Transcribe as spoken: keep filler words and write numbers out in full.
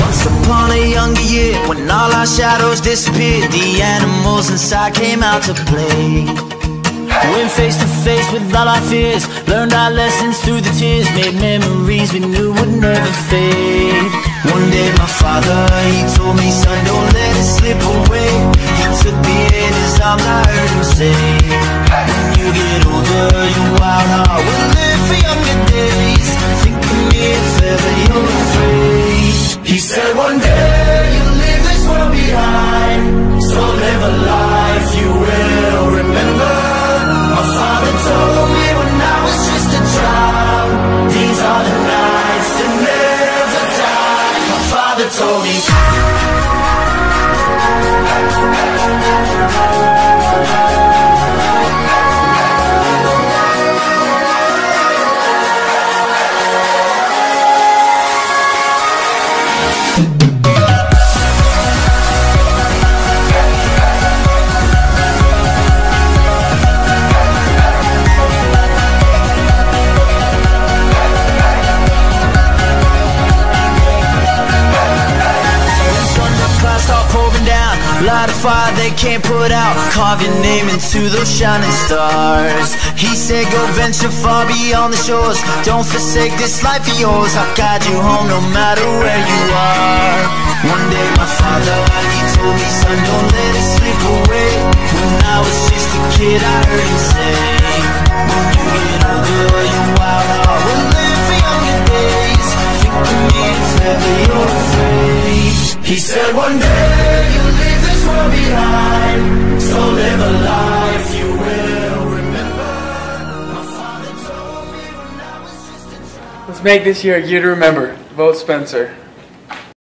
Once upon a younger year, when all our shadows disappeared, the animals inside came out to play. Went face to face with all our fears, learned our lessons through the tears, made memories we knew would never fade. One day my father, he told me, son, don't let it slip away. He took me in his arms, I heard him say, when you get older, your wild heart will live for younger days. Think of me if ever you're afraid. He said one day you'll leave this world behind, so live a life you will remember. My father told me when I was just a child, these are the nights that never die. My father told me. Light a fire they can't put out, carve your name into those shining stars. He said go venture far beyond the shores, don't forsake this life of yours. I'll guide you home no matter where you are. One day my father, he told me, son, don't let it slip away. When I was just a kid I heard him say, when you get older your wild heart will live for younger days. Think of me if ever you're afraid. He said one day you'll leave this world behind, so live a life you will remember. My father told me when I was just a child. Let's make this year a year to remember. Vote Spencer.